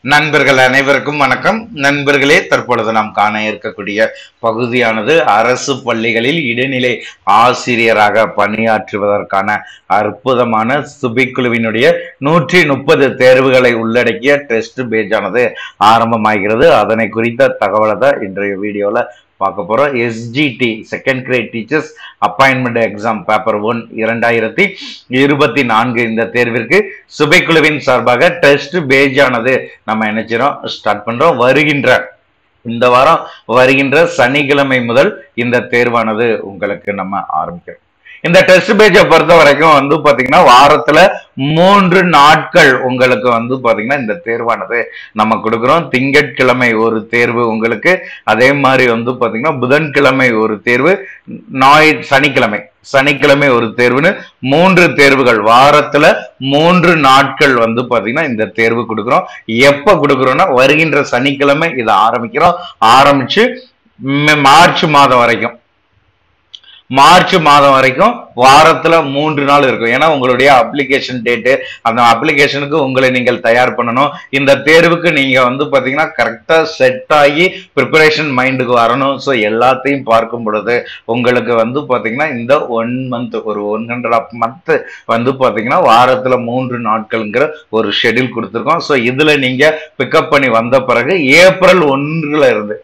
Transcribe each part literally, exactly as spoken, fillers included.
நண்பர்கள் அனைவருக்கும் வணக்கம். நண்பர்களே, தற்பொழுது நாம் காண இருக்கக்கூடிய பகுதியானது அரசு பள்ளிகளில் இடைநிலை ஆசிரியராக பணியாற்றுவதற்கான அற்புதமான சுபிக்குழுவினுடைய நூற்றி முப்பது தேர்வுகளை உள்ளடக்கிய டெஸ்ட் பேஜ் ஆனது ஆரம்பமாகிறது. அதனை குறித்த தகவலை தான் இன்றைய வீடியோல பார்க்க போறோம். SGT second grade teachers appointment exam paper one இரண்டாயிரத்தி இருபத்தி நான்கு இந்த தேர்விற்கு சுபைக்குழுவின் சார்பாக டெஸ்ட் பேஜ் ஆனது நம்ம நினைச்சிரோம் ஸ்டார்ட் பண்றோம். வருகின்ற இந்த வாரம் வருகின்ற சனிக்கிழமை முதல் இந்த தேர்வானது உங்களுக்கு நம்ம ஆரம்பிக்கிறோம். இந்த டெஸ்ட் பேஜை பொறுத்த வரைக்கும் வந்து பாத்தீங்கன்னா வாரத்துல மூன்று நாட்கள் உங்களுக்கு வந்து பாத்தீங்கன்னா இந்த தேர்வானது நம்ம கொடுக்குறோம். திங்கட்கிழமை ஒரு தேர்வு உங்களுக்கு, அதே மாதிரி வந்து பாத்தீங்கன்னா புதன்கிழமை ஒரு தேர்வு, ஞாயிறு சனிக்கிழமை சனிக்கிழமை ஒரு தேர்வுன்னு மூன்று தேர்வுகள் வாரத்துல மூன்று நாட்கள் வந்து பாத்தீங்கன்னா இந்த தேர்வு கொடுக்குறோம். எப்ப கொடுக்குறோம்னா வருகின்ற சனிக்கிழமை இதை ஆரம்பிக்கிறோம். ஆரம்பிச்சு மார்ச் மாதம் வரைக்கும் மார்ச் மாதம் வரைக்கும் வாரத்துல மூன்று நாள் இருக்கும். ஏன்னா உங்களுடைய அப்ளிகேஷன் டேட்டு, அந்த அப்ளிகேஷனுக்கு உங்களை நீங்கள் தயார் பண்ணணும். இந்த தேர்வுக்கு நீங்க வந்து பாத்தீங்கன்னா கரெக்டா செட் ஆகி ப்ரிப்பரேஷன் மைண்டுக்கு வரணும். ஸோ எல்லாத்தையும் பார்க்கும் பொழுது உங்களுக்கு வந்து பாத்தீங்கன்னா இந்த ஒன் மந்த் ஒரு ஒன் ஹண்ட்ரட் ஆஃப் மந்த் வந்து பாத்தீங்கன்னா வாரத்துல மூன்று நாட்கள்ங்கிற ஒரு ஷெட்யூல் கொடுத்துருக்கோம். ஸோ இதுல நீங்க பிக்கப் பண்ணி வந்த பிறகு ஏப்ரல் ஒன்றுல இருந்து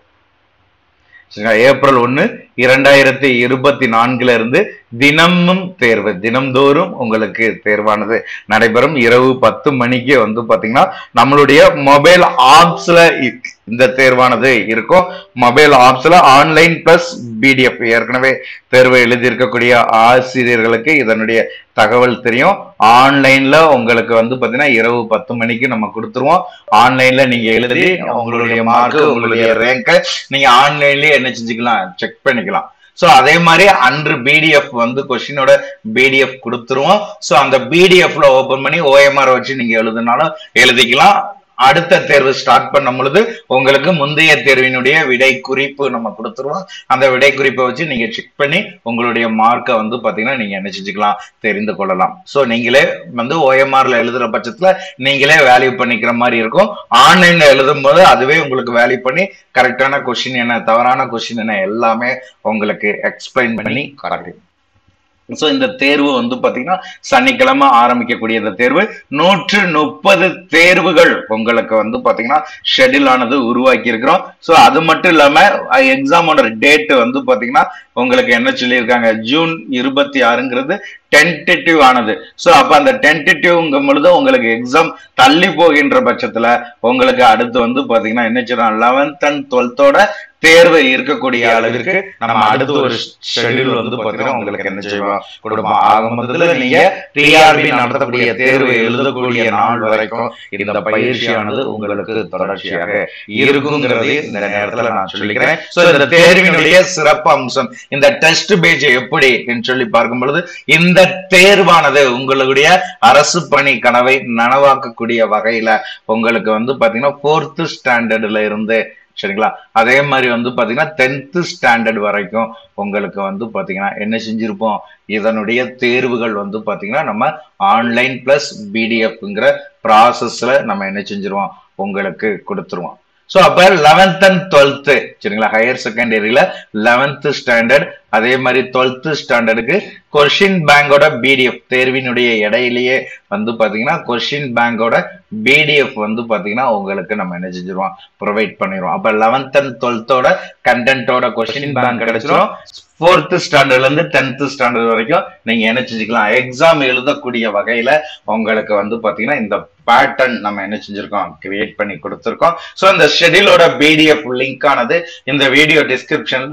ஏப்ரல் ஒன்னு இரண்டாயிரத்தி இருபத்தி நான்குல இருந்து தினமும் தேர்வு, தினம்தோறும் உங்களுக்கு தேர்வானது நடைபெறும். இரவு பத்து மணிக்கு வந்து பாத்தீங்கன்னா நம்மளுடைய மொபைல் ஆப்ஸ்ல இந்த தேர்வானது இருக்கும். மொபைல் ஆப்ஸ்ல ஆன்லைன் பிளஸ் பிடிஎஃப், ஏற்கனவே தேர்வு எழுதியிருக்கக்கூடிய ஆசிரியர்களுக்கு இதனுடைய தகவல் தெரியும். ஆன்லைன்ல உங்களுக்கு வந்து பாத்தீங்கன்னா இரவு பத்து மணிக்கு நம்ம கொடுத்துருவோம். ஆன்லைன்ல நீங்க எழுதி உங்களுடைய மார்க், உங்களுடைய ரேங்கை நீங்க ஆன்லைன்லயே என்ன செஞ்சுக்கலாம், செக் பண்ணிக்கலாம். சோ அதே மாதிரி அன்று பிடிஎஃப் வந்து கொஸ்டினோட பிடிஎஃப் கொடுத்துருவோம். சோ அந்த பிடிஎஃப்ல ஓபன் பண்ணி ஓஎம்ஆர் வச்சு நீங்க எழுதுனாலும் எழுதிக்கலாம். அடுத்த தேர்வு ஸ்டார்ட் பண்ணும் பொழுது உங்களுக்கு முந்தைய தேர்வினுடைய விடை குறிப்பு நம்ம கொடுத்துருவோம். அந்த விடை குறிப்பை வச்சு நீங்க செக் பண்ணி உங்களுடைய மார்க்கை வந்து பாத்தீங்கன்னா நீங்க என்ன செஞ்சுக்கலாம், தெரிந்து கொள்ளலாம். சோ நீங்களே வந்து ஓஎம்ஆர்ல எழுதுற பட்சத்துல நீங்களே வேல்யூ பண்ணிக்கிற மாதிரி இருக்கும். ஆன்லைன்ல எழுதும் போது அதுவே உங்களுக்கு வேல்யூ பண்ணி கரெக்டான கொஸ்டின் என்ன, தவறான கொஸ்டின் என்ன எல்லாமே உங்களுக்கு எக்ஸ்பிளைன் பண்ணி காட்டும். சோ இந்த தேர்வு வந்து பாத்தீங்கன்னா சனிக்கிழமை ஆரம்பிக்கக்கூடிய இந்த தேர்வு நூற்று முப்பது தேர்வுகள் உங்களுக்கு வந்து பாத்தீங்கன்னா ஷெட்யூல் ஆனது உருவாக்கி இருக்கிறோம். சோ அது மட்டும் இல்லாம எக்ஸாமோட டேட் வந்து பாத்தீங்கன்னா உங்களுக்கு என்ன சொல்லியிருக்காங்க, ஜூன் இருபத்தி ஆறுங்கிறது டென்டேட்டிவ் ஆனது. சோ அப்ப அந்த டென்டேட்டிவ்ங்கும் பொழுது உங்களுக்கு எக்ஸாம் தள்ளி போகின்ற பட்சத்துல உங்களுக்கு அடுத்து வந்து பாத்தீங்கன்னா என்ன சொல்றாங்க, லெவன்த் அண்ட் டுவெல்த்தோட தேர்வு இருக்கக்கூடிய அளவிற்கு நம்ம அடுத்து ஒரு ஷெட்யூல் வந்து பாத்தீங்கன்னா உங்களுக்கு என்ன செய்வோம் கொடுப்போம். ஆக முதல்ல நீங்க டிஆர்பி நடத்தக்கூடிய தேர்வு எழுதக்கூடிய நாள் வரைக்கும் இந்த பயிற்சியானது உங்களுக்கு தொடர்ச்சியாக இருக்குங்கிறது இந்த நேரத்துல நான் சொல்லிக்கிறேன். சோ இந்த தேர்வினுடைய சிறப்பு அம்சம், இந்த டெஸ்ட் பேஜ் எப்படி சொல்லி பார்க்கும் பொழுது இந்த தேர்வானது உங்களுடைய அரசு பணி கனவை நனவாக்கக்கூடிய வகையில உங்களுக்கு வந்து பாத்தீங்கன்னா போர்த் ஸ்டாண்டர்ட்ல இருந்து சரிங்களா, அதே மாதிரி வந்து பாத்தீங்கன்னா டென்த் ஸ்டாண்டர்ட் வரைக்கும் உங்களுக்கு வந்து பாத்தீங்கன்னா என்ன செஞ்சிருப்போம், இதனுடைய தேர்வுகள் வந்து பாத்தீங்கன்னா நம்ம ஆன்லைன் பிளஸ் பிடிஎஃப்ங்கிற ப்ராசஸ்ல நம்ம என்ன செஞ்சிருவோம் உங்களுக்கு கொடுத்துருவோம். சோ அப்ப லெவன்த் அண்ட் டுவெல்த் சரிங்களா, ஹையர் செகண்டரியில லெவன்த் ஸ்டாண்டர்ட் அதே மாதிரி டுவெல்த் ஸ்டாண்டர்டுக்கு கொஸ்டின் பேங்கோட பிடிஎஃப் தேர்வினுடைய இடையிலேயே வந்து பாத்தீங்கன்னா கொஸ்டின் பேங்கோட பிடிஎஃப் வந்து பாத்தீங்கன்னா உங்களுக்கு நம்ம என்ன செஞ்சிருவோம் ப்ரொவைட் பண்ணிடுவோம். அப்ப லெவன்த் அண்ட் டுவெல்த்தோட கண்டென்ட்டோட கொஸ்டின் பேங்க் கிடைச்சிரும். ஃபோர்த் ஸ்டாண்டர்ட்ல இருந்து டென்த் ஸ்டாண்டர்ட் வரைக்கும் நீங்க என்ன செஞ்சுக்கலாம், எக்ஸாம் எழுதக்கூடிய வகையில உங்களுக்கு வந்து பாத்தீங்கன்னா இந்த பேட்டர்ன் நம்ம என்ன செஞ்சிருக்கோம் கிரியேட் பண்ணி கொடுத்துருக்கோம். சோ இந்த ஷெட்யூலோட பிடிஎஃப் லிங்க் ஆனது இந்த வீடியோ டிஸ்கிரிப்ஷன்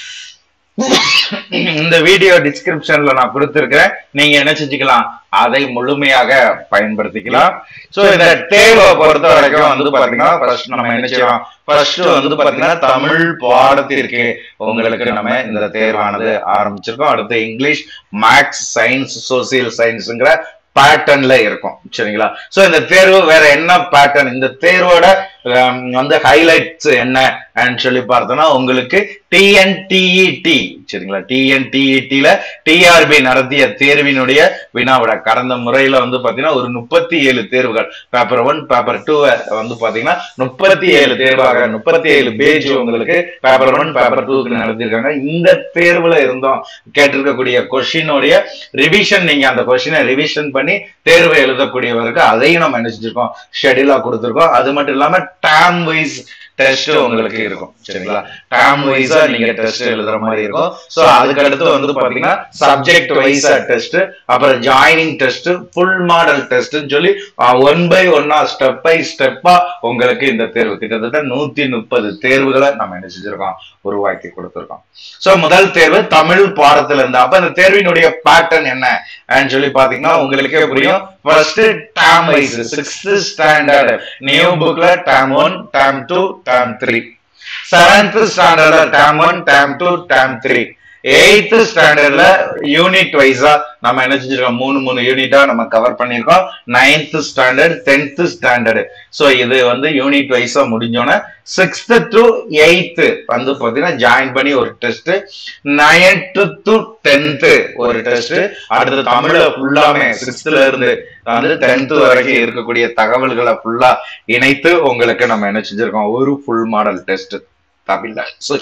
இந்த வீடியோ டிஸ்கிரிப்ஷன்ல நான் கொடுத்திருக்கிறேன். நீங்க என்ன செஞ்சுக்கலாம், அதை முழுமையாக பயன்படுத்திக்கலாம். சோ இந்த தேர்வை பொறுத்த வரைக்கும் வந்து பாத்தீங்கன்னா ஃபர்ஸ்ட் நம்ம என்ன செய்யலாம், ஃபர்ஸ்ட் வந்து பாத்தீங்கன்னா தமிழ் பாடத்திற்கு உங்களுக்கு நம்ம இந்த தேர்வானது ஆரம்பிச்சிருக்கோம். அடுத்து இங்கிலீஷ், மேக்ஸ், சயின்ஸ், சோசியல் சயின்ஸ்ங்கிற பேட்டர்ன்ல இருக்கும் சரிங்களா. சோ இந்த தேர்வு வேற என்ன பேட்டர்ன், இந்த தேர்வோட வந்து ஹைலைட்ஸ் என்ன சொல்லி பார்த்தோம்னா உங்களுக்கு டிஎன்டிஇடி சரிங்களா, டிஎன்டிஇடில டிஆர்பி நடத்திய தேர்வினுடைய வினாவிட கடந்த முறையில வந்து பாத்தீங்கன்னா ஒரு முப்பத்தி ஏழு தேர்வுகள் பேப்பர் ஒன் பேப்பர் டூ வந்து பாத்தீங்கன்னா முப்பத்தி ஏழு தேர்வாக முப்பத்தி ஏழு பேஜ் உங்களுக்கு பேப்பர் ஒன் பேப்பர் டூக்கு நடத்திருக்காங்க. இந்த தேர்வுல இருந்தோம் கேட்டிருக்கக்கூடிய கொஸ்டினுடைய ரிவிஷன், நீங்க அந்த கொஸ்டினை ரிவிஷன் பண்ணி தேர்வு எழுதக்கூடியவருக்கு அதையும் நம்ம என்ன செஞ்சிருக்கோம், ஷெடியூலா கொடுத்திருக்கோம். அது மட்டும் இல்லாம டேர்ம் வைஸ் டெஸ்ட் உங்களுக்கு இருக்கும் சரிங்களா, டேர்ம் வைஸா நீங்க டெஸ்ட் எழுதுற மாதிரி இருக்கும். சோ அதுக்கு அடுத்து வந்து பாத்தீங்கன்னா சப்ஜெக்ட் வைஸா டெஸ்ட், அப்புறம் joining test, full model test சொல்லி ஒன் பை ஒன்னா ஸ்டெப் பை ஸ்டெப்பா உங்களுக்கு இந்த தேர்வு கிட்டத்தட்ட நூத்தி முப்பது தேர்வுகளை நம்ம என்ன செஞ்சிருக்கோம், உருவாக்கி கொடுத்திருக்கோம். சோ முதல் தேர்வு தமிழ் பாடத்துல இருந்து. அப்ப இந்த தேர்வினுடைய பேட்டர்ன் என்ன சொல்லி பாத்தீங்கன்னா உங்களுக்கே புரியும். First term wise sixth standard new புக்ல term one term two term three, seventh ஸ்டாண்டர்ட்ல term one term two term three, eighth ஸ்டாண்டர்ட்ல யூனிட் வைஸா நம்ம என்ன செஞ்சிருக்கோம், மூணு மூணு யூனிட்டா நம்ம கவர் பண்ணிருக்கோம். Ninth standard tenth standard, so இது வந்து யூனிட் வைஸா முடிஞ்சோன்னா சிக்ஸ்த் டு எய்த் வந்து பாத்தீங்கன்னா ஜாயின் பண்ணி ஒரு டெஸ்ட், நைன்த் டு டென்த் ஒரு டெஸ்ட். அடுத்து தமிழ்ல ஃபுல்லாமே சிக்ஸ்த்ல இருந்து வந்து டென்த் வரைக்கும் இருக்கக்கூடிய தகவல்களை ஃபுல்லா இணைத்து உங்களுக்கு நம்ம என்ன செஞ்சிருக்கோம், ஒரு ஃபுல் மாடல் டெஸ்ட் தமிழ்ல.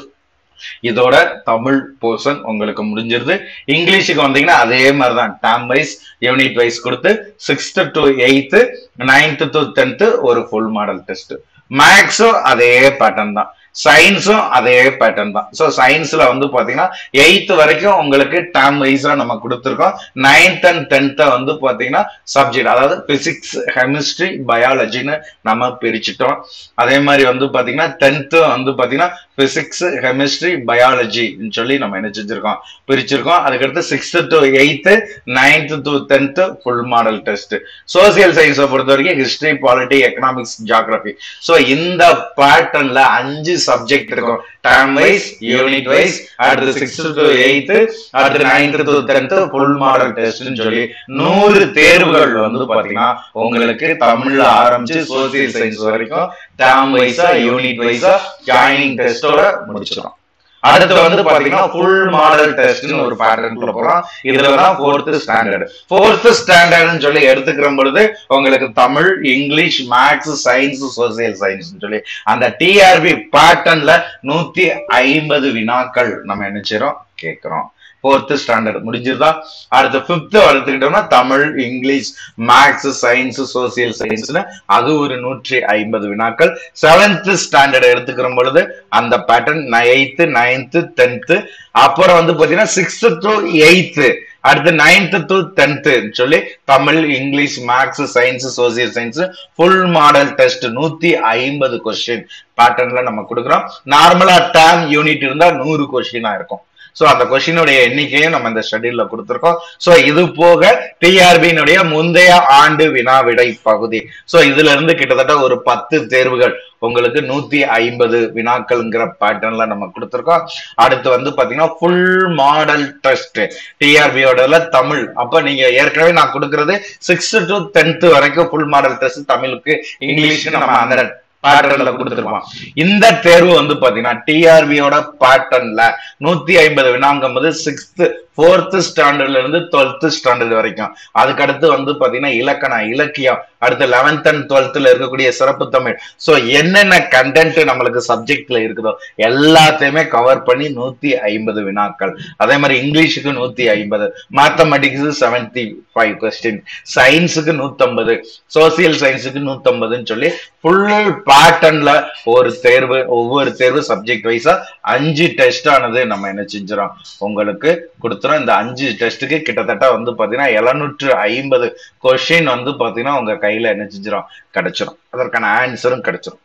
இதோட தமிழ் போர்ஷன் உங்களுக்கு முடிஞ்சிருது. இங்கிலீஷுக்கு வந்தீங்கன்னா அதே மாதிரிதான் டேர்ம் வைஸ் யூனிட் வைஸ் கொடுத்து sixth to eighth ninth to tenth ஒரு ஃபுல் மாடல் டெஸ்ட். மேக்ஸும் அதே பேட்டர்ன் தான், சயின்ஸும் அதே பேட்டர்ன் தான். ஸோ சயின்ஸ்ல வந்து பாத்தீங்கன்னா எயித்து வரைக்கும் உங்களுக்கு டேர்ம் வைஸா நம்ம கொடுத்துருக்கோம். நைன்த் அண்ட் டென்த்தை வந்து பாத்தீங்கன்னா சப்ஜெக்ட், அதாவது பிசிக்ஸ் கெமிஸ்ட்ரி பயாலஜின்னு நம்ம பிரிச்சுட்டோம். அதே மாதிரி வந்து பாத்தீங்கன்னா டென்த்து வந்து பாத்தீங்கன்னா பிசிக்ஸ் கெமிஸ்ட்ரி பயாலஜின்னு சொல்லி நம்ம என்ன செஞ்சிருக்கோம், பிரிச்சிருக்கோம். அதுக்கடுத்து sixth to eighth ninth to tenth full model test. Social சயின்ஸை பொறுத்த வரைக்கும் history polity economics geography. So இந்த பேட்டர்ன்ல அஞ்சு சப்ஜெக்ட் இருக்கும், டேர்ம் வைஸ் யூனிட் வைஸ், அடுத்து சிக்ஸ்த் டு எய்த், அடுத்து ninth to tenth full model டெஸ்ட்னு சொல்லி நூறு தேர்வுகள் வந்து பாத்தீங்கன்னா உங்களுக்கு தமிழ்ல ஆரம்பிச்சு சோசியல் சயின்ஸ் வரைக்கும் டேர்ம் வைஸா யூனிட் வைஸா ஜாயினிங் டெஸ்டோட முடிச்சிடும். அடுத்து வந்து பாத்தீங்கன்னா ஃபுல் மாடல் டெஸ்ட்னு ஒரு பேட்டர்ன்ல போறோம். இதுலதான் ஃபோர்த் ஸ்டாண்டர்ட். ஃபோர்த் ஸ்டாண்டர்ட்னு சொல்லி எடுத்துக்கிற பொழுது உங்களுக்கு Tamil, English, maths, science, social science சொல்லி அந்த டிஆர்பி பேட்டர்ன்ல நூத்தி ஐம்பது வினாக்கள் நம்ம என்ன செய்றோம், கேட்கிறோம். ஃபோர்த் ஸ்டாண்டர்ட் முடிஞ்சிருதா? அடுத்த பிப்த் எடுத்துக்கிட்டோம்னா Tamil, English, maths, science, social சயின்ஸ்னு அது ஒரு நூற்றி ஐம்பது வினாக்கள். செவன்த் ஸ்டாண்டர்ட் எடுத்துக்கிற பொழுது அந்த பேட்டர்ன் எயித்து நைன்த்து டென்த்து, அப்புறம் வந்து பாத்தீங்கன்னா சிக்ஸ்த் டு எயித்து, அடுத்து நைன்த் டு டென்த் சொல்லி Tamil, English, maths, science, social science full model test நூத்தி ஐம்பது கொஸ்டின் பேட்டர்ன்ல நம்ம கொடுக்குறோம். நார்மலா டேர்ம் யூனிட் இருந்தா நூறு கொஸ்டினா இருக்கும். சோ அந்த கொஸ்டினுடைய எண்ணிக்கையும் நம்ம இந்த ஷெட்யூல்ல கொடுத்திருக்கோம். சோ இது போக டிஆர்பியினுடைய முந்தைய ஆண்டு வினாவிடை பகுதி. சோ இதுல இருந்து கிட்டத்தட்ட ஒரு பத்து தேர்வுகள் உங்களுக்கு நூத்தி ஐம்பது வினாக்கள்ங்கிற பேட்டர்ன்ல நம்ம கொடுத்திருக்கோம். அடுத்து வந்து பாத்தீங்கன்னா ஃபுல் மாடல் டெஸ்ட் டிஆர்பியோட தமிழ். அப்ப நீங்க ஏற்கனவே நான் கொடுக்கறது சிக்ஸ்த் டு டென்த் வரைக்கும் ஃபுல் மாடல் டெஸ்ட் தமிழுக்கு, இங்கிலீஷ்க்கு நம்ம அந்த பேட்டர்ன்ல கொடுத்துருப்பான். இந்த தேர்வு வந்து பாத்தீங்கன்னா டிஆர்பியோட பேட்டர்ன்ல நூத்தி ஐம்பது வினாங்கும் போது சிக்ஸ்த் ஃபோர்த் ஸ்டாண்டர்ட்ல இருந்து டுவெல்த் ஸ்டாண்டர்ட் வரைக்கும். அதுக்கு அடுத்து வந்து பாத்தீங்கன்னா இலக்கண இலக்கியம், அடுத்து லெவன்த் அண்ட் டுவெல்த்ல இருக்கக்கூடிய சிறப்பு தமிழ். சோ என்னென்ன கண்டென்ட் நம்மளுக்கு சப்ஜெக்ட்ல இருக்குதோ எல்லாத்தையுமே கவர் பண்ணி நூத்தி ஐம்பது வினாக்கள். அதே மாதிரி இங்கிலீஷுக்கு நூத்தி ஐம்பது, மேத்தமெட்டிக்ஸ் செவன்டி ஃபைவ் கொஸ்டின், சயின்ஸுக்கு நூத்தி ஐம்பது, சோசியல் சயின்ஸுக்கு நூத்தி ஐம்பதுன்னு சொல்லி ஃபுல் பேட்டர்ன்ல ஒரு தேர்வு, ஒவ்வொரு தேர்வு சப்ஜெக்ட் வைஸா அஞ்சு டெஸ்ட் ஆனது நம்ம என்ன செஞ்சிடும் உங்களுக்கு கொடுத்துரும். இந்த அஞ்சு டெஸ்ட்டுக்கு கிட்டத்தட்ட வந்து பாத்தீங்கன்னா எழுநூற்று ஐம்பது கொஸ்டின் வந்து பாத்தீங்கன்னா உங்க கையில என்ன செஞ்சிடும், கிடைச்சிடும். அதற்கான ஆன்சரும் கிடைச்சிடும்.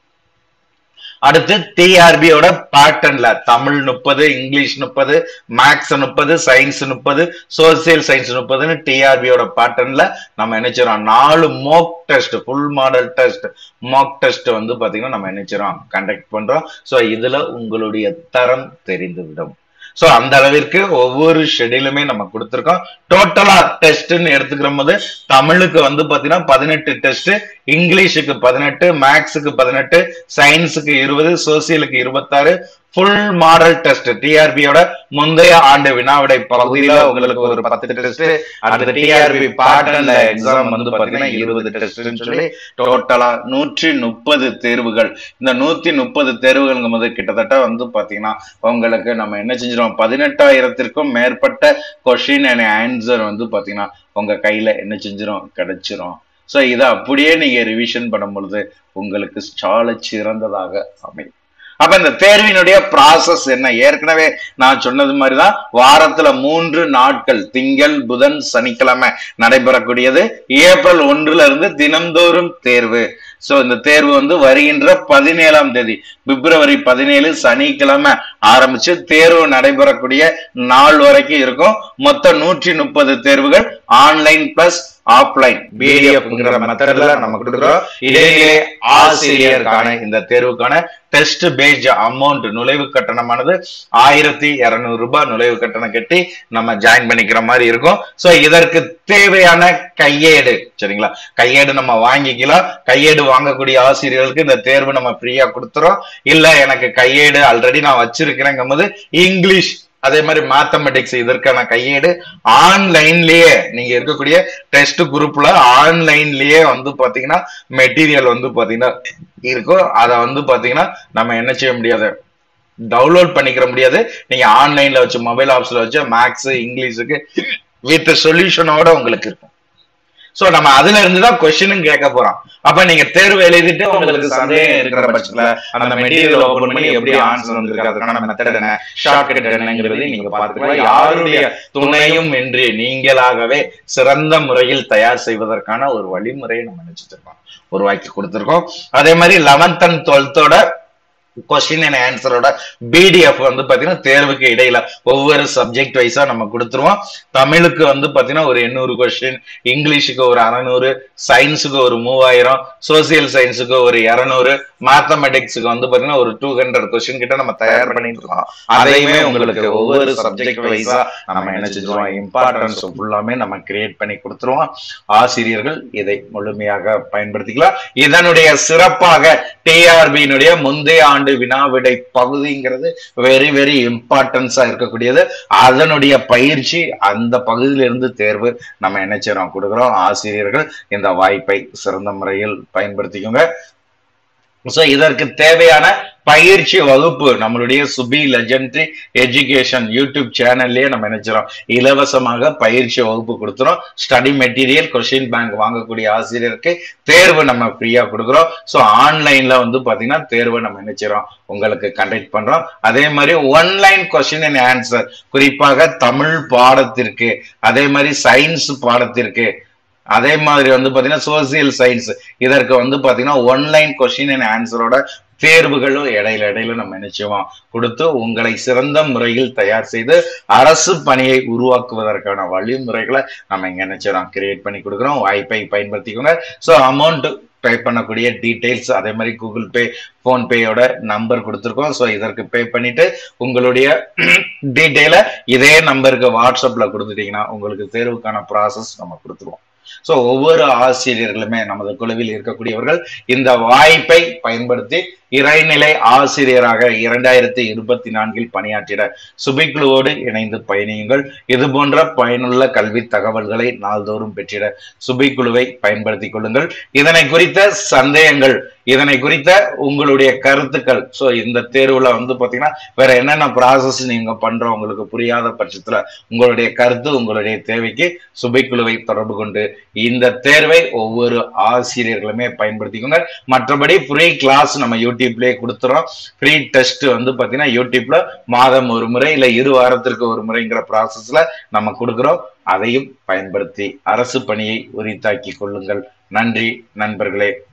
அடுத்து டிஆர்பியோட பேட்டர்ன்ல தமிழ் முப்பது, இங்கிலீஷ் முப்பது, மேக்ஸ் முப்பது, சயின்ஸ் முப்பது, சோசியல் சயின்ஸ் முப்பதுன்னு டிஆர்பியோட பேட்டர்ன்ல நம்ம நினைச்சிரோம் நாலு mock test, full model test, mock test வந்து பாத்தீங்கன்னா நம்ம நினைச்சிரோம் கண்டக்ட் பண்றோம். சோ இதுல உங்களுடைய தரம் தெரிந்துவிடும். சோ அந்த அளவிற்கு ஒவ்வொரு ஷெட்யூலுமே நம்ம கொடுத்திருக்கோம். டோட்டலா டெஸ்ட்னு எடுத்துக்கிற போது தமிழுக்கு வந்து பாத்தீங்கன்னா பதினெட்டு டெஸ்ட், இங்கிலீஷுக்கு பதினெட்டு, மேக்ஸுக்கு பதினெட்டு, சயின்ஸுக்கு இருபது, சோசியலுக்கு இருபத்தாறு, ஃபுல் மாடல் டெஸ்ட் டிஆர்பியோட முந்தைய ஆண்டு வினாவிடை பகுதியில உங்களுக்கு ஒரு பத்து டெஸ்ட், அடுத்த டிஆர்பி பேட்டர்ன்ல எக்ஸாம் வந்து பாத்தீங்கன்னா இருபது டெஸ்ட்னு சொல்லி டோட்டலா நூற்றி முப்பது தேர்வுகள். இந்த நூத்தி முப்பது தேர்வுகள் போது கிட்டத்தட்ட வந்து பாத்தீங்கன்னா உங்களுக்கு நம்ம என்ன செஞ்சிடும், பதினெட்டாயிரத்திற்கும் மேற்பட்ட கொஸ்டின் அண்ட் ஆன்சர் வந்து பாத்தீங்கன்னா உங்க கையில என்ன செஞ்சிடும், கிடைச்சிரும். சோ இதை அப்படியே நீங்க ரிவிஷன் பண்ணும் பொழுது உங்களுக்கு சால சிறந்ததாக அமையும். அப்ப இந்த தேர்வினுடைய ப்ராசஸ் என்ன, ஏற்கனவே நான் சொன்னது மாதிரிதான் வாரத்துல மூன்று நாட்கள் திங்கள், புதன், சனிக்கிழமை நடைபெறக்கூடியது. ஏப்ரல் ஒன்றுல இருந்து தினம்தோறும் தேர்வு. சோ இந்த தேர்வு வந்து வருகின்ற பதினேழாம் தேதி பிப்ரவரி பதினேழு சனிக்கிழமை ஆரம்பிச்சு தேர்வு நடைபெறக்கூடிய நாள் வரைக்கும் இருக்கும். மொத்தம் நூற்றி முப்பது தேர்வுகள் ஆன்லைன் பிளஸ் ஆஃப்லைன் பிடிஎஃப்ங்கிற மெத்தட்ல நம்ம கொடுக்குறோம். இடையிலே ஆசிரியருக்கான இந்த தேர்வுக்கான டெஸ்ட் பேஜ் அமௌண்ட் நுழைவு கட்டணமானது ஆயிரத்தி இருநூறு ரூபாய் நுழைவு கட்டணம் கட்டி நம்ம ஜாயின் பண்ணிக்கிற மாதிரி இருக்கும். சோ இதற்கு தேவையான கையேடு, சரிங்களா, கையேடு நம்ம வாங்கிக்கலாம். கையேடு வாங்கக்கூடிய ஆசிரியர்களுக்கு இந்த தேர்வு நம்ம ஃப்ரீயா கொடுத்துறோம். இல்ல எனக்கு கையேடு ஆல்ரெடி நான் வச்சிருக்கிறேங்கும் போது இங்கிலீஷ் அதே மாதிரி மேத்தமெட்டிக்ஸ் இதற்கான கையேடு ஆன்லைன்லயே நீங்க இருக்கக்கூடிய டெஸ்ட் குரூப்ல ஆன்லைன்லயே வந்து பாத்தீங்கன்னா மெட்டீரியல் வந்து பாத்தீங்கன்னா இருக்கும். அதை வந்து பாத்தீங்கன்னா நம்ம என்ன செய்ய முடியாது, டவுன்லோட் பண்ணிக்கிற முடியாது. நீங்க ஆன்லைன்ல வச்சு மொபைல் ஆப்ஸ்ல வச்சு மேக்ஸ் இங்கிலீஷுக்கு வித் சொல்யூஷனோட உங்களுக்கு இருக்கும். சோ நம்ம அதுல இருந்துதான் கொஸ்டினும் கேட்க போறோம். அப்ப நீங்க தேர்வு எழுதிட்டு உங்களுக்கு சந்தேகம் இருக்கிற பட்சத்துல அந்த மெட்டீரியல் ஓபன் பண்ணி எப்படி ஆன்சர் வந்திருக்கு, அதுக்கான மெத்தட் என்ன, ஷார்ட்கட் என்னங்கிறது நீங்க பார்த்துக்கலாம். யாருடைய துணையும் இன்றி நீங்களாகவே சிறந்த முறையில் தயார் செய்வதற்கான ஒரு வழிமுறையை நம்ம நினைச்சிருக்கோம், உருவாக்கி கொடுத்திருக்கோம். அதே மாதிரி லெவன்த் அண்ட் டுவெல்த்தோட கொஸ்டின் அண்ட் ஆன்சரோட பிடிஎஃப் வந்து பாத்தீங்கன்னா தேர்வுக்கு இடையில ஒவ்வொரு சப்ஜெக்ட் வைஸா நம்ம கொடுத்துருவோம். தமிழுக்கு வந்து பாத்தீங்கன்னா ஒரு எண்ணூறு கொஸ்டின், இங்கிலீஷுக்கு ஒரு அறநூறு, சயின்ஸுக்கு ஒரு மூவாயிரம், சோசியல் சயின்ஸுக்கு ஒரு இருநூறு, மேத்தமெட்டிக்ஸுக்கு வந்து பாத்தீங்கன்னா ஒரு டூ ஹண்ட்ரட் கொஸ்டின் கிட்ட நம்ம தயார் பண்ணிட்டு இருக்கோம். அதையுமே உங்களுக்கு ஒவ்வொரு சப்ஜெக்ட் வைஸா நம்ம என்ன செஞ்சிருவோம், இம்பார்ட்டன்ஸ் ஃபுல்லாமே நம்ம கிரியேட் பண்ணி கொடுத்துருவோம். ஆசிரியர்கள் இதை முழுமையாக பயன்படுத்திக்கலாம். இதனுடைய சிறப்பாக டிஆர்பியினுடைய முந்தைய ஆண்டு வினாவிடை பகுதிங்கிறது வெரி வெரி இம்பார்ட்டன்ஸா இருக்கக்கூடியது. அதனுடைய பயிற்சி அந்த பகுதியிலிருந்து தேர்வு நம்ம என்ன செய்யறோம், கொடுக்குறோம். ஆசிரியர்கள் இந்த வாய்ப்பை சிறந்த முறையில் பயன்படுத்திக்கோங்க. சோ இதற்கு தேவையான பயிற்சி வகுப்பு நம்மளுடைய சுபி லெஜெண்டரி எஜுகேஷன் யூடியூப் சேனல்லே நம்ம நினைச்சிரோம் இலவசமாக பயிற்சி வகுப்பு கொடுத்துறோம். ஸ்டடி மெட்டீரியல், கொஸ்டின் பேங்க் வாங்கக்கூடிய ஆசிரியருக்கு தேர்வு நம்ம ஃப்ரீயா கொடுக்குறோம். ஸோ ஆன்லைன்ல வந்து பாத்தீங்கன்னா தேர்வை நம்ம நினைச்சிரோம் உங்களுக்கு கண்டக்ட் பண்றோம். அதே மாதிரி ஒன்லைன் கொஸ்டின் அண்ட் ஆன்சர், குறிப்பாக தமிழ் பாடத்திற்கு, அதே மாதிரி சயின்ஸ் பாடத்திற்கு, அதே மாதிரி வந்து பாத்தீங்கன்னா சோசியல் சயின்ஸ், இதற்கு வந்து பாத்தீங்கன்னா ஒன்லைன் கொஸ்டின் அண்ட் ஆன்சரோட தேர்வுகளும் இடையில இடையில நம்ம நிச்சயமா கொடுத்து உங்களை சிறந்த முறையில் தயார் செய்து அரசு பணியை உருவாக்குவதற்கான வழிமுறைகளை நம்ம இங்க நிச்சயம் கிரியேட் பண்ணி கொடுக்குறோம். வாய்ப்பை பயன்படுத்திக்கோங்க. ஸோ அமௌண்ட் பே பண்ணக்கூடிய டீடைல்ஸ், அதே மாதிரி கூகுள் பே, போன்பேயோட நம்பர் கொடுத்துருக்கோம். ஸோ இதற்கு பே பண்ணிட்டு உங்களுடைய டீட்டெயிலை இதே நம்பருக்கு வாட்ஸ்அப்ல கொடுத்துட்டீங்கன்னா உங்களுக்கு தேர்வுக்கான ப்ராசஸ் நம்ம கொடுத்துருவோம். சோ ஒவ்வொரு ஆசிரியர்களுமே நமது குழுவில் இருக்கக்கூடியவர்கள் இந்த வாய்ப்பை பயன்படுத்தி இறைநிலை ஆசிரியராக இரண்டாயிரத்தி இருபத்தி நான்கில் பணியாற்றிட சுபிக்குழுவோடு இணைந்து பயணியுங்கள். இது போன்ற பயனுள்ள கல்வி தகவல்களை நாள்தோறும் பெற்றிட சுபிக்குழுவை பயன்படுத்திக் கொள்ளுங்கள். இதனை குறித்த சந்தேகங்கள், இதனை குறித்த உங்களுடைய கருத்துக்கள், சோ இந்த தேர்வுல வந்து பாத்தீங்கன்னா வேற என்னென்ன ப்ராசஸ் நீங்க பண்றோம் உங்களுக்கு புரியாத பட்சத்துல உங்களுடைய கருத்து, உங்களுடைய தேவைக்கு சுபிக்குழுவை தொடர்பு கொண்டு இந்த தேர்வை ஒவ்வொரு ஆசிரியர்களுமே பயன்படுத்திக்கோங்க. மற்றபடி ஃப்ரீ கிளாஸ் நம்ம யூடியூப்லயே கொடுத்துறோம். ஃப்ரீ டெஸ்ட் வந்து பாத்தீங்கன்னா யூடியூப்ல மாதம் ஒரு முறை இல்ல இரு வாரத்திற்கு ஒரு முறைங்கிற ப்ராசஸ்ல நம்ம கொடுக்குறோம். அதையும் பயன்படுத்தி அரசு பணியை உரித்தாக்கி கொள்ளுங்கள். நன்றி நண்பர்களே.